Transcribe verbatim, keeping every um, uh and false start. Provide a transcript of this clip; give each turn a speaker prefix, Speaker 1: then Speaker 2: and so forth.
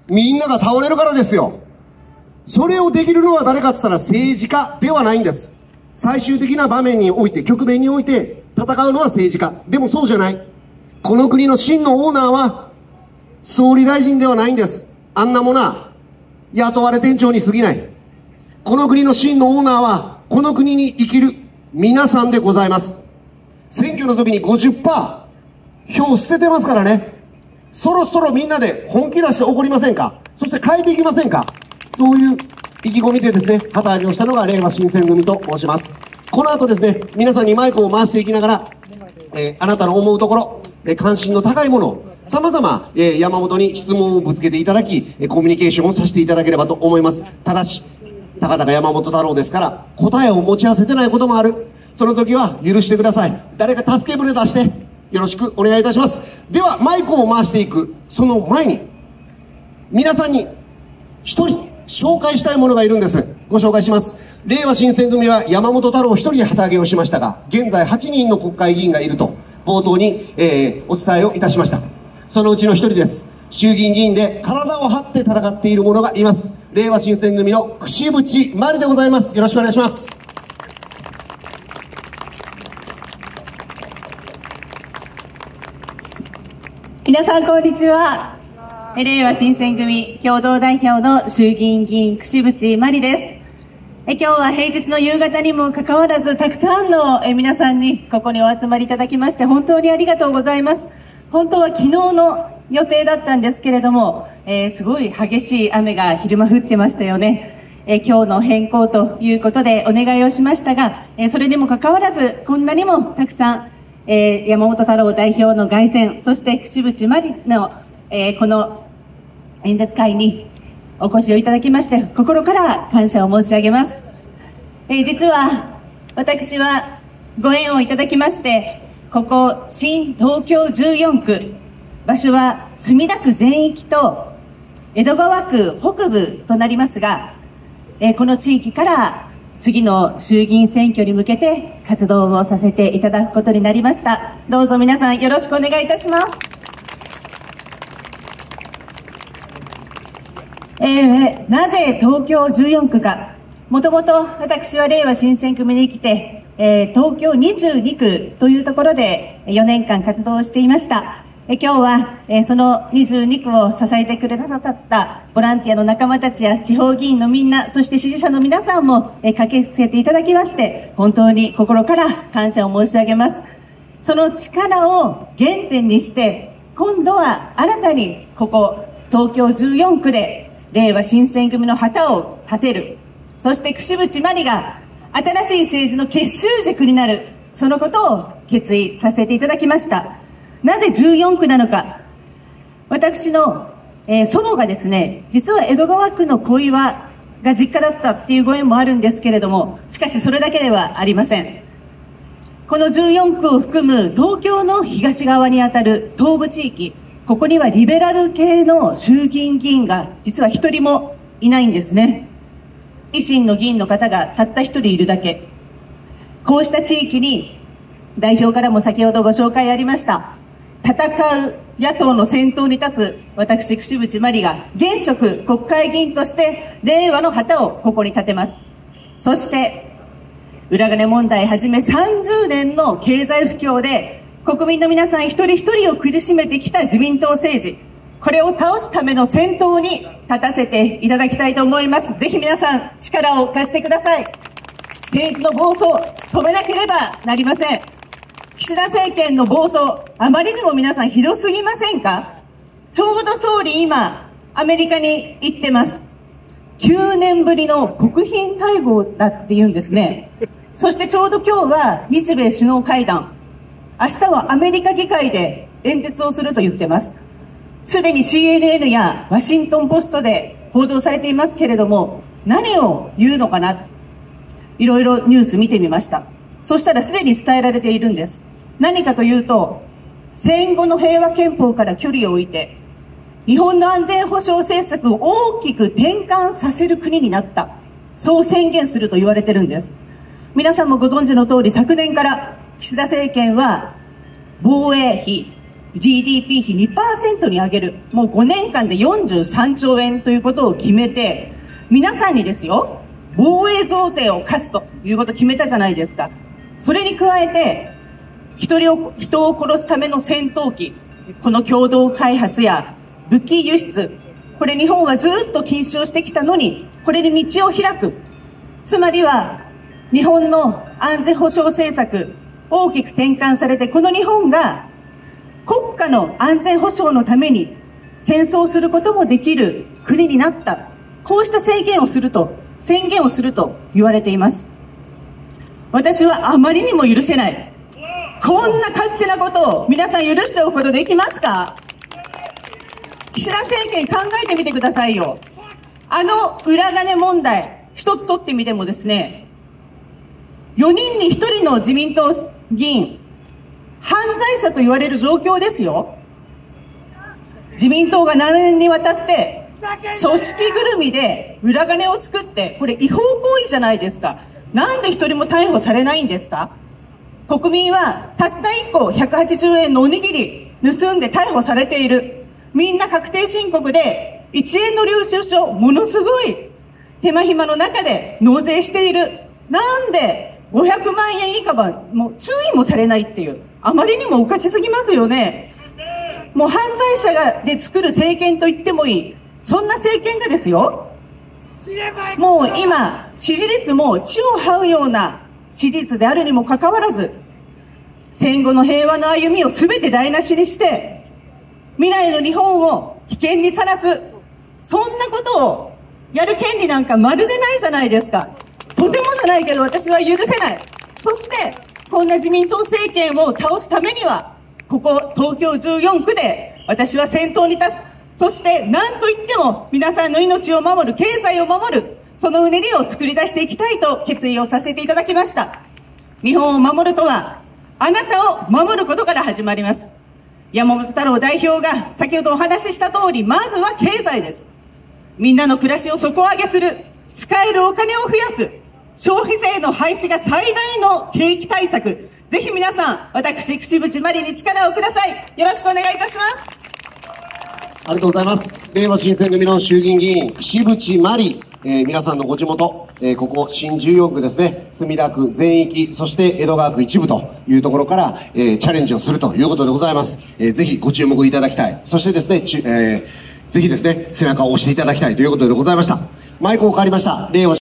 Speaker 1: みんなが倒れるからですよ。それをできるのは誰かって言ったら政治家ではないんです。最終的な場面において、局面において戦うのは政治家。でもそうじゃない。この国の真のオーナーは総理大臣ではないんです。あんなものは雇われ店長に過ぎない。この国の真のオーナーはこの国に生きる皆さんでございます。選挙の時に ごじゅっパーセント 票捨ててますからね。そろそろみんなで本気出して怒りませんか。そして変えていきませんか。そういう意気込みでですね、旗揚げをしたのが令和新選組と申します。この後ですね、皆さんにマイクを回していきながら、えー、あなたの思うところ、えー、関心の高いものを、様々、えー、山本に質問をぶつけていただき、えー、コミュニケーションをさせていただければと思います。ただし、たかだか山本太郎ですから、答えを持ち合わせてないこともある。その時は許してください。誰か助け舟出して、よろしくお願いいたします。では、マイクを回していく、その前に、皆さんに一人紹介したいものがいるんです。ご紹介します。令和新選組は山本太郎一人で旗揚げをしましたが、現在はちにんの国会議員がいると、冒頭に、えー、お伝えをいたしました。そのうちの一人です。衆議院議員で体を張って戦っている者がいます。令和新選組の櫛渕万里でございます。よろしくお願いします。
Speaker 2: 皆さんこんにちは。令和新選組共同代表の衆議院議員櫛渕万里です。今日は平日の夕方にもかかわらず、たくさんの皆さんにここにお集まりいただきまして本当にありがとうございます。本当は昨日の予定だったんですけれども、えー、すごい激しい雨が昼間降ってましたよね。えー、今日の変更ということでお願いをしましたが、えー、それにもかかわらずこんなにもたくさん、えー、山本太郎代表の凱旋、そして櫛渕万里の、えー、この演説会にお越しをいただきまして心から感謝を申し上げます。えー、実は私はご縁をいただきまして、ここ新東京じゅうよんく、場所は墨田区全域と江戸川区北部となりますが、えー、この地域から次の衆議院選挙に向けて活動をさせていただくことになりました。どうぞ皆さんよろしくお願いいたします。えー、なぜ東京じゅうよんくか。もともと私は令和新選組に来て、えー、東京にじゅうにくというところでよねんかん活動をしていました。えー、今日は、えー、そのにじゅうにくを支えてくれたったボランティアの仲間たちや地方議員のみんな、そして支持者の皆さんも、えー、駆けつけていただきまして本当に心から感謝を申し上げます。その力を原点にして今度は新たにここ東京じゅうよんくで令和新選組の旗を立てる、そして櫛渕万里が新しい政治の結集軸になる、そのことを決意させていただきました。なぜじゅうよんくなのか。私の、えー、祖母がですね、実は江戸川区の小岩が実家だったっていうご縁もあるんですけれども、しかしそれだけではありません。このじゅうよんくを含む東京の東側にあたる東部地域、ここにはリベラル系の衆議院議員が実は一人もいないんですね。維新の議員の方がたった一人いるだけ。こうした地域に代表からも先ほどご紹介ありました戦う野党の先頭に立つ私櫛渕万里が現職国会議員として令和の旗をここに立てます。そして裏金問題はじめさんじゅうねんの経済不況で国民の皆さん一人一人を苦しめてきた自民党政治、これを倒すための先頭に立たせていただきたいと思います。ぜひ皆さん力を貸してください。政治の暴走止めなければなりません。岸田政権の暴走、あまりにも皆さんひどすぎませんか。ちょうど総理今アメリカに行ってます。きゅうねんぶりの国賓待遇だって言うんですね。そしてちょうど今日は日米首脳会談、明日はアメリカ議会で演説をすると言ってます。すでに シーエヌエヌ やワシントンポストで報道されていますけれども、何を言うのかな、いろいろニュース見てみました。そしたらすでに伝えられているんです。何かというと、戦後の平和憲法から距離を置いて日本の安全保障政策を大きく転換させる国になった、そう宣言すると言われてるんです。皆さんもご存知の通り、昨年から岸田政権は防衛費ジーディーピー 比 にパーセント に上げる。もうごねんかんでよんじゅうさんちょうえんということを決めて、皆さんにですよ、防衛増税を課すということを決めたじゃないですか。それに加えて、人を、人を殺すための戦闘機、この共同開発や武器輸出、これ日本はずっと禁止をしてきたのに、これに道を開く。つまりは、日本の安全保障政策、大きく転換されて、この日本が国家の安全保障のために戦争することもできる国になった。こうした制限をすると、宣言をすると言われています。私はあまりにも許せない。こんな勝手なことを皆さん許しておくことできますか？岸田政権考えてみてくださいよ。あの裏金問題、一つ取ってみてもですね、よにんにひとりの自民党議員、犯罪者と言われる状況ですよ。自民党がななねんにわたって、組織ぐるみで裏金を作って、これ違法行為じゃないですか。なんで一人も逮捕されないんですか？国民はたったいっこひゃくはちじゅうえんのおにぎり盗んで逮捕されている。みんな確定申告でいちえんの領収書ものすごい手間暇の中で納税している。なんでごひゃくまんえん以下はもう注意もされないっていう、あまりにもおかしすぎますよね。もう犯罪者がで作る政権と言ってもいい、そんな政権がですよ、もう今支持率も地を這うような支持率であるにもかかわらず、戦後の平和の歩みを全て台無しにして未来の日本を危険にさらす、そんなことをやる権利なんかまるでないじゃないですか。とてもじゃないけど私は許せない。そしてこんな自民党政権を倒すためには、ここ東京じゅうよんくで私は先頭に立つ。そして何と言っても皆さんの命を守る、経済を守る、そのうねりを作り出していきたいと決意をさせていただきました。日本を守るとは、あなたを守ることから始まります。山本太郎代表が先ほどお話しした通り、まずは経済です。みんなの暮らしを底上げする、使えるお金を増やす、消費税の廃止が最大の景気対策。ぜひ皆さん、私、櫛渕万里に力をください。よろしくお願いいたします。
Speaker 1: ありがとうございます。令和新選組の衆議院議員、櫛渕万里、えー、皆さんのご地元、えー、ここ新じゅうよんくですね、墨田区全域、そして江戸川区一部というところから、えー、チャレンジをするということでございます。えー、ぜひご注目いただきたい。そしてですね、ちゅえー、ぜひですね、背中を押していただきたいということでございました。マイクを借りました。令和